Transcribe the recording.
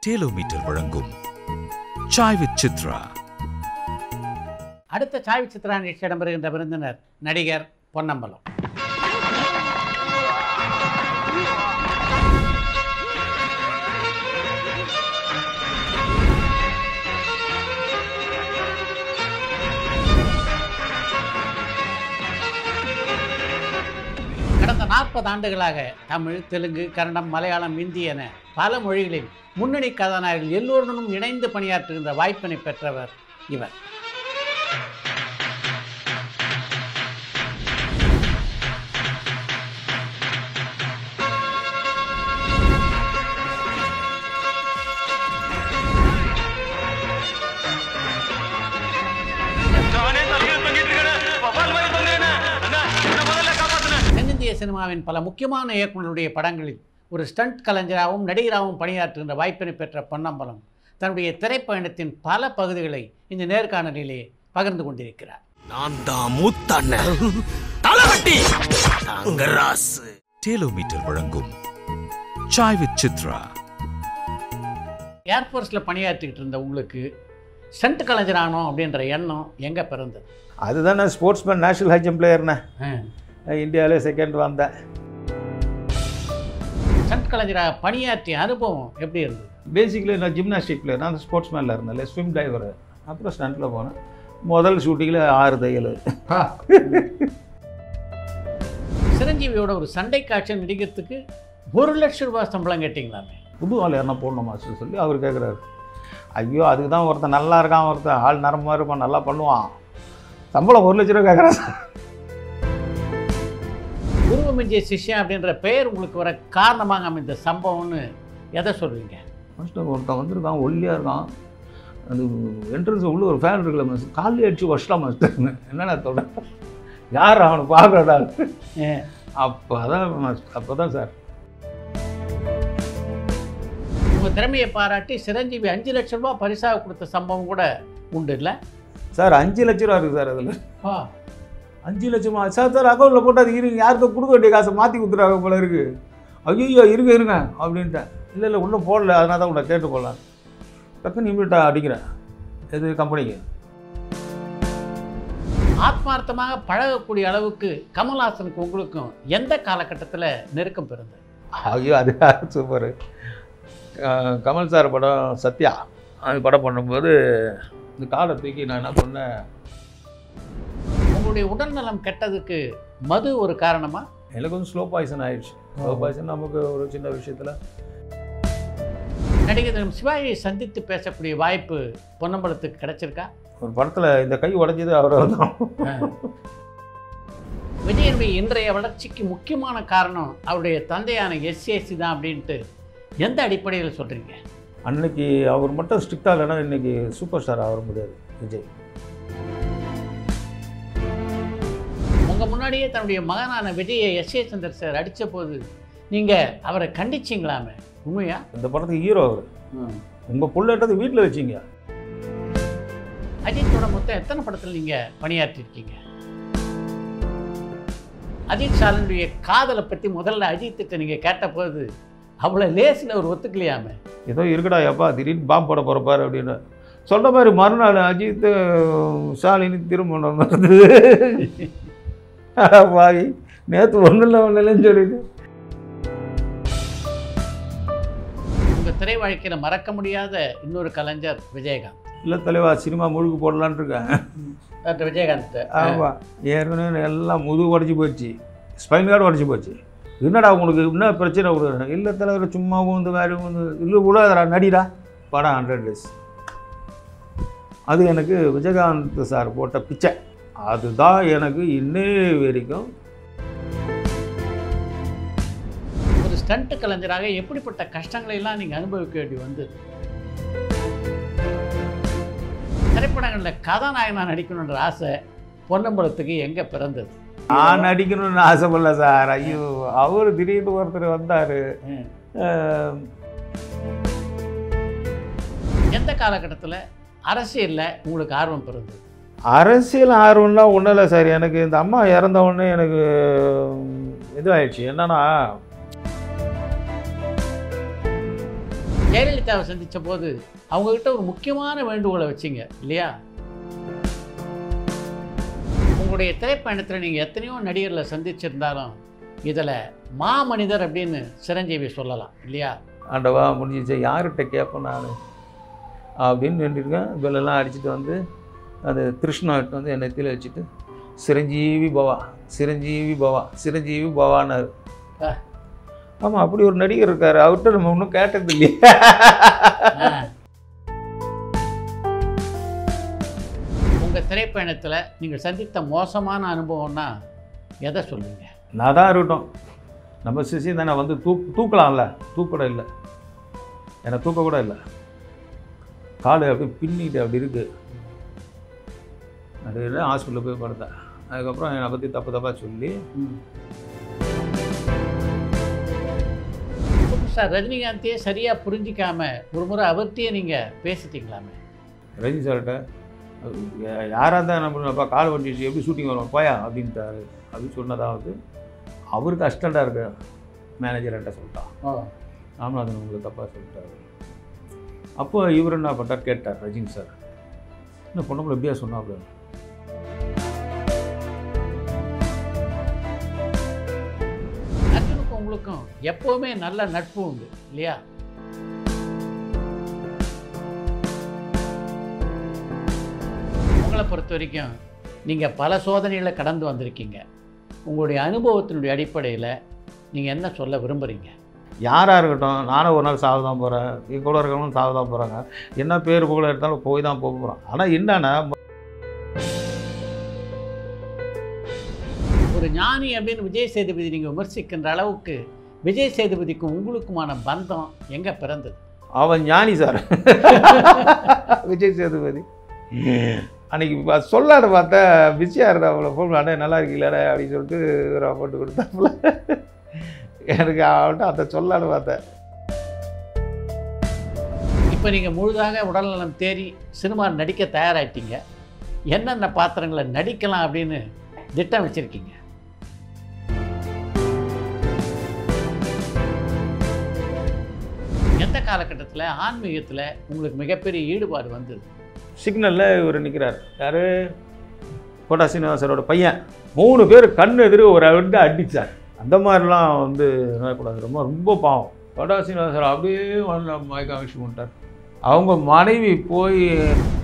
டேலோமீட்டர் வழங்கும் சாய் வித் சித்ரா. அடுத்த சாய் வித் சித்ரா நிகழ்ச்சி இடம்பெறுகின்ற விருந்தினர் நடிகர் பொன்னம்பலம். கடந்த 40 ஆண்டுகளாக தமிழ், தெலுங்கு, கன்னடம், மலையாளம், இந்தி என பல மொழிகளில் முன்னணி கதாநாயகர்கள் எல்லோருடனும் இணைந்து பணியாற்றுகின்ற வாய்ப்பினை பெற்றவர் இவர். தென்னிந்திய சினிமாவின் பல முக்கியமான இயக்குநர்களுடைய படங்களில் ஒரு ஸ்டண்ட் கலைஞராகவும் நடிகராகவும் பணியாற்றுகின்ற வாய்ப்பினை பெற்ற பொன்னம்பலம் தன்னுடைய திரைப்பயணத்தின் பல பகுதிகளை இந்த நேர்காணலிலே பகிர்ந்து கொண்டிருக்கிறார். டேலோமீட்டர் வழங்கும் சாய் வித் சித்ரா. ஏர்ஃபோர்ஸில் பணியாற்றிக்கிட்டு இருந்த உங்களுக்கு ஸ்டண்ட் கலைஞரானோ அப்படின்ற எண்ணம் எங்கே பிறந்தது? அதுதான் நான் ஸ்போர்ட்ஸ்மேன், நேஷனல் ஹை ஜம்ப் பிளேயர்னே. இந்தியாவிலே செகண்ட் வந்தேன். ஸ்டண்ட் கலைஞராக பணியாற்றிய அனுபவம் எப்படி இருந்தது? பேசிக்கலி நான் ஜிம்னாஸ்டிக் பிளேயர், நான் ஸ்போர்ட்ஸ்மேனில் இருந்தேன், ஸ்விம் டைவர். அப்புறம் ஸ்டண்ட்டில் போனேன். முதல் ஷூட்டிங்கில் 6 தையல். சிரஞ்சீவியோட ஒரு சண்டை காட்சி நடிக்கிறதுக்கு 1 லட்சம் ரூபாய் சம்பளம் கேட்டிங்களாமே. புது ஆள் யாருன்னா போடணும் மாஸ்டர் சொல்லி அவர் கேட்குறாரு. ஐயோ, அதுக்கு தான் ஒருத்தன் நல்லா இருக்கான், ஒருத்தன் ஆள் நரமாக இருப்பான், நல்லா பண்ணுவான், சம்பளம் 1 லட்ச ரூபா கேட்குறான். குருவமிஞ்சிய சிஷ்யா அப்படின்ற பெயர் உங்களுக்கு வர காரணமாக அமைந்த சம்பவம்னு எதை சொல்வீங்க? மாஸ்டர் ஒருத்தன் வந்திருக்கான், ஒல்லியாக இருக்கான், அது என்ட்ரன்ஸ் உள்ள ஒரு ஃபேன் இருக்குல்ல மாஸ்டர், காலையில் அடிச்சு வஷ்டா மாஸ்டர்னு. என்னென்ன சொல்கிறேன், யார் அவனை பார்க்குறடா? அப்போ தான் சார் உங்கள் திறமையை பாராட்டி சிரஞ்சீவி 5 லட்சம் ரூபா பரிசாக கொடுத்த சம்பவம் கூட உண்டு இல்லை சார்? 5 லட்ச ரூபா இருக்குது சார் அதில். 5 லட்சமா சார்? சார் அக்கௌண்ட்டில் போட்டு அது இருங்க, யாருக்கும் கொடுக்க வேண்டிய காசை மாற்றி கொடுத்துறாங்க போல இருக்குது. ஐயோ இருங்க அப்படின்ட்டேன். இல்லை ஒன்றும் போடல, அதனால தான் உன்னை கேட்டு போடலாம். டக்குன்னு இம்மிடியட்டாக அடிக்கிறேன். எது கம்பெனிக்கு ஆத்மார்த்தமாக பழகக்கூடிய அளவுக்கு கமல்ஹாசனுக்கு உங்களுக்கும் எந்த காலகட்டத்தில் நெருக்கம் பிறந்தது? ஐயோ அது சூப்பர். கமல் சார் படம் சத்யா, அது படம் பண்ணும்போது இந்த காலை தூக்கி நான் என்ன பண்ணேன், உங்களுடைய உடல்நலம் கெட்டதுக்கு மது ஒரு காரணமா? எனக்கு வந்து ஸ்லோ பாய்சன் ஆயிடுச்சு. ஸ்லோ பாய்சன் நமக்கு ஒரு சின்ன விஷயத்தில். நடிகர் சிவாஜியை சந்தித்து பேசக்கூடிய வாய்ப்பு பொன்னம்பலத்துக்கு கிடைச்சிருக்கா? ஒரு படத்தில் இந்த கை உடைஞ்சது அவரை தான். விஜயனுடைய இன்றைய வளர்ச்சிக்கு முக்கியமான காரணம் அவருடைய தந்தையான எஸ்ஏசி தான் அப்படின்ட்டு எந்த அடிப்படையில் சொல்கிறீங்க? அன்னைக்கு அவர் மட்டும் ஸ்ட்ரிக்டாக இல்லைன்னா இன்றைக்கி சூப்பர் ஸ்டார் ஆக முடியாது விஜய். உங்கள் முன்னாடியே தன்னுடைய மகனான விஜயை எஸ்ஏ சந்தர் சார் அடித்த போது நீங்கள் அவரை கண்டிச்சிங்களாமே, உண்மையா? இந்த படத்துக்கு ஹீரோ அவர். உங்கள் புள்ளட்டது வீட்டில் வச்சிங்க. அஜித்தோட மொத்தம் எத்தனை படத்தில் நீங்கள் பணியாற்றிருக்கீங்க? அஜித் சாரனுடைய காதலை பற்றி முதல்ல அஜித்திட்ட நீங்கள் கேட்டபோது அவ்வளோ லேசில் அவர் ஒத்துக்கலையாமே. ஏதோ இருக்கடா எப்பா திடீர்னு பாம்பு போட போகிறப்பாரு அப்படின்னு சொல்கிற மாதிரி மறுநாள் அஜித் ஷாலினி திருமணம் நடந்தது. வாய் நேற்று ஒன்றும் சொல்லிட்டு. உங்கள் திரை வாழ்க்கையில் மறக்க முடியாத இன்னொரு கலைஞர் விஜயகாந்த். இல்லை தலைவா, சினிமா முழுக்கு போடலான்னு இருக்கேன். விஜயகாந்த் ஆமாம், ஏற்கனவே எல்லாம் முதுகு உடச்சி போச்சு, ஸ்பைன் கார்டு உடச்சி போச்சு. என்னடா உங்களுக்கு என்ன பிரச்சனை விடுற? இல்லை தலைவர், சும்மா ஊந்து வேறு ஊந்து இல்லை விடாதடா, நடிடா படம் 100 days. அது எனக்கு விஜயகாந்த் சார் போட்ட பிச்சை. அதுதான் எனக்கு இன்னே வரைக்கும். ஒரு ஸ்டண்ட் கலைஞராக எப்படிப்பட்ட கஷ்டங்களை எல்லாம் நீங்கள் அனுபவிக்க வேண்டி வந்தது? திரைப்படங்களில் கதாநாயகனாக நடிக்கணுன்ற ஆசை பொன்னம்பலத்துக்கு எங்கே பிறந்தது? நான் நடிக்கணும்னு ஆசைப்படல சார். ஐயோ, அவர் திடீர்னு ஒருத்தர் வந்தார். எந்த காலகட்டத்தில் அரசியலில் உங்களுக்கு ஆர்வம் பிறந்தது? அரசியல் ஆர்வம்லாம் ஒன்றும் இல்லை சார். எனக்கு இந்த அம்மா இறந்த உடனே எனக்கு இதுவாயிடுச்சு. என்னன்னா ஜெயலலிதாவை சந்தித்த போது அவங்கக்கிட்ட ஒரு முக்கியமான வேண்டுகோளை வச்சிங்க இல்லையா? உங்களுடைய திரைப்பயணத்தில் நீங்கள் எத்தனையோ நடிகர்களை சந்திச்சிருந்தாலும் இதில் மாமனிதர் அப்படின்னு சிரஞ்சீவி சொல்லலாம் இல்லையா? ஆண்டவா முடிஞ்சிச்சு, யார்கிட்ட கேட்பேன் நான் அப்படின்னு வேண்டியிருக்கேன். பெல்லெல்லாம் அடிச்சுட்டு வந்து அந்த கிருஷ்ணாவிட்ட வந்து என் நெத்தியில் வச்சுட்டு சிரஞ்சீவி பவா, சிரஞ்சீவி பவா, சிரஞ்சீவி பவான்னாரு. ஆமாம், அப்படி ஒரு நடிகர் இருக்கார், அவர்கிட்ட நம்ம ஒன்றும் கேட்டது இல்லையா? உங்கள் திரைப்பயணத்தில் நீங்கள் சந்தித்த மோசமான அனுபவம்னா எதை சொல்லுவீங்க? நான் தான் இருக்கட்டும், நம்ம சிசி தானே வந்து தூக்கலாம்ல, தூக்கூட இல்லை, என்னை தூக்க கூட இல்லை, கால் அப்படியே பின்னிட்டு அப்படி இருக்குது. அது ஹாஸ்பிட்டலில் போய் படுத்தேன். அதுக்கப்புறம் என்னை பற்றி தப்பாக சொல்லி சார் ரஜினிகாந்தையே சரியாக புரிஞ்சிக்காம ஒரு முறை அவர்கிட்டயே நீங்கள் பேசிட்டீங்களாமே? ரஜினி சார்கிட்ட யாராக தான் என்ன பண்ணுவாப்பா, கால் வண்டிச்சு எப்படி ஷூட்டிங் வருவோம் போயா அப்படின்ட்டாரு. அப்படின்னு சொன்னதாவது அவருக்கு அசிஸ்டண்ட்டாக இருக்க மேனேஜர்கிட்ட சொல்லிட்டான். ராமநாதன் உங்களுக்கு தப்பாக சொல்லிட்டாரு. அப்போ இவர் என்ன பண்ணார் கேட்டார் ரஜினி சார், என்ன பொண்ணு எப்படியா சொன்னாப்புல. அர்ஜுனுக்கும் உங்களுக்கும் எப்போவுமே நல்ல நட்பு உண்டு இல்லையா? உங்களை பொறுத்த வரைக்கும் நீங்கள் பல சோதனைகளை கடந்து வந்திருக்கீங்க. உங்களுடைய அனுபவத்தினுடைய அடிப்படையில் நீங்கள் என்ன சொல்ல விரும்புகிறீங்க? யாராக இருக்கட்டும், நானும் ஒரு நாள் சாவு தான் போகிறேன், என் கூட இருக்கவங்களும் சாவு தான் போகிறாங்க, என்ன பேர் புகழ எடுத்தாலும் போய் தான் போக போகிறோம். ஆனால் என்னன்னா ஒரு ஞானி அப்படின்னு விஜய் சேதுபதி நீங்கள் விமர்சிக்கின்ற அளவுக்கு விஜய் சேதுபதிக்கும் உங்களுக்குமான பந்தம் எங்கே பிறந்தது? அவன் ஞானி சார் விஜய் சேதுபதி. அன்றைக்கி சொல்லாட பார்த்தா பிஸியாக இருந்தா அவ்வளோ ஃபோன் அண்ணே நல்லா இருக்கீங்களே அப்படின்னு சொல்லிட்டு போட்டு கொடுத்தாப்புல. எனக்கு அவன்கிட்ட அதை சொல்லாட பார்த்தேன். இப்போ நீங்கள் முழுதாக உடல்நலம் தேறி சினிமா நடிக்க தயாராகிட்டீங்க. என்னென்ன பாத்திரங்களை நடிக்கலாம் அப்படின்னு திட்டம் வச்சுருக்கீங்க? எந்த காலகட்டத்தில் ஆன்மீகத்தில் உங்களுக்கு மிகப்பெரிய ஈடுபாடு வந்தது? சிக்னலில் இவர் நிற்கிறார், யார், கோட்டா சீனிவாசரோட பையன். 3 பேர் கண் எதிர ஒரு அவர்கிட்ட அடித்தார். அந்த மாதிரிலாம் வந்து நினைக்கக்கூடாது, ரொம்ப ரொம்ப பாவம். கோட்டா சீனிவாசர் அப்படியே மயக்க அமைச்சு பண்ணிட்டார். அவங்க மனைவி போய்